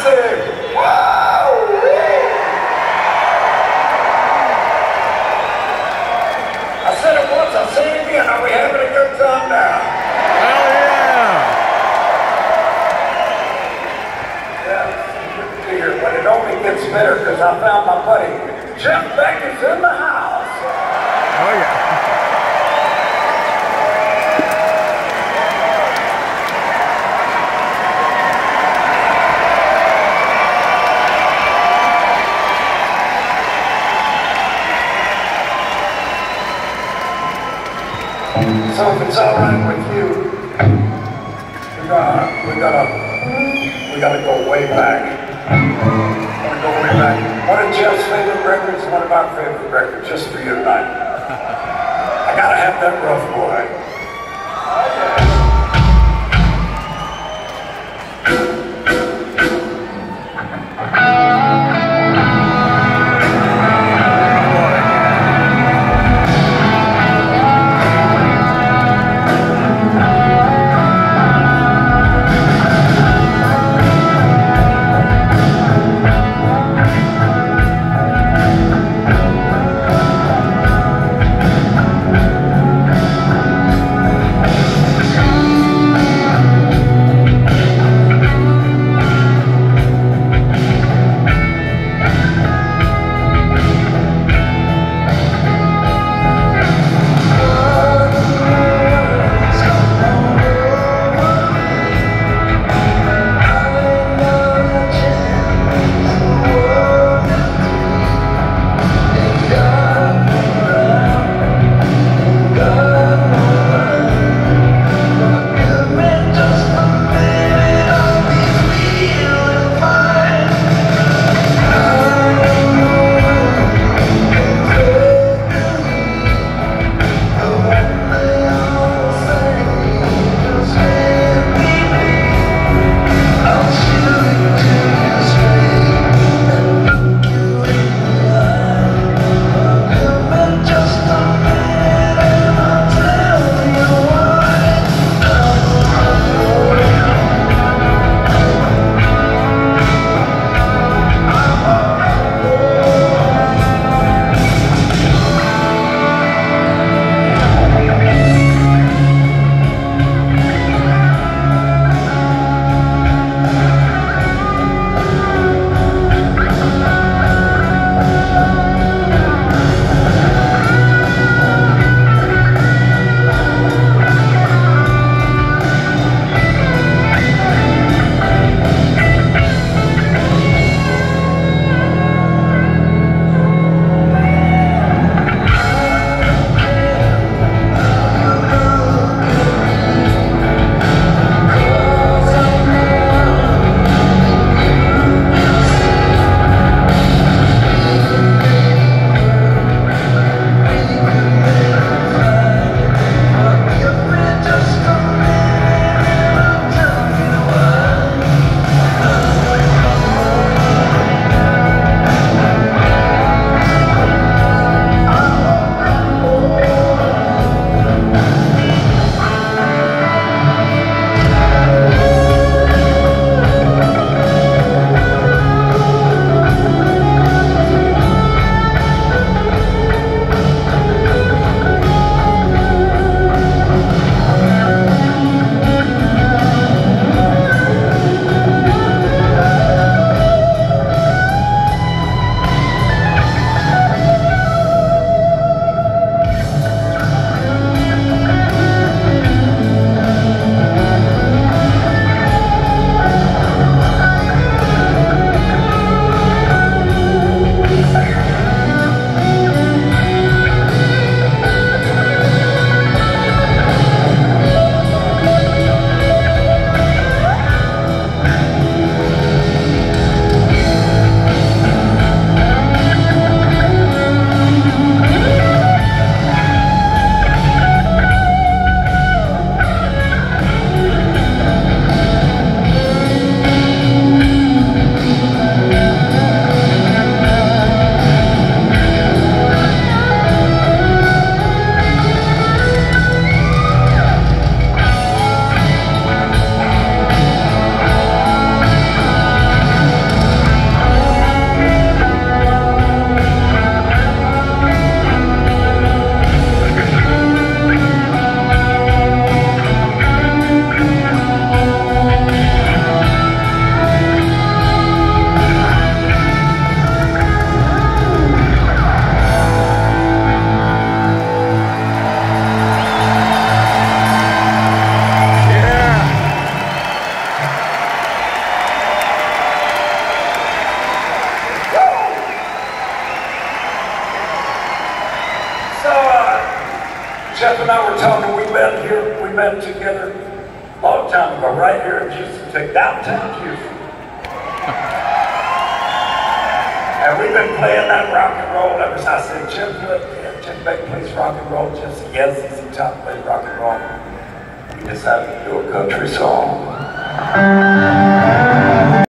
massive. Woo! I said it once, I'll say it again. Are we having a good time now? Hell yeah! Yeah, good to be here, but it only gets better because I found my buddy Jeff Beck is in the house. Oh yeah. So if it's all right with you, we gotta go way back. We're go way back. One of Jeff's favorite records, one of our favorite records, just for you tonight. I gotta have that rough boy. and I were talking, we met together a long time ago, right here in Houston, downtown Houston. And we've been playing that rock and roll ever since. I said, Jim Beck plays rock and roll. Jim said, yes, he's in town plays rock and roll. We decided to do a country song.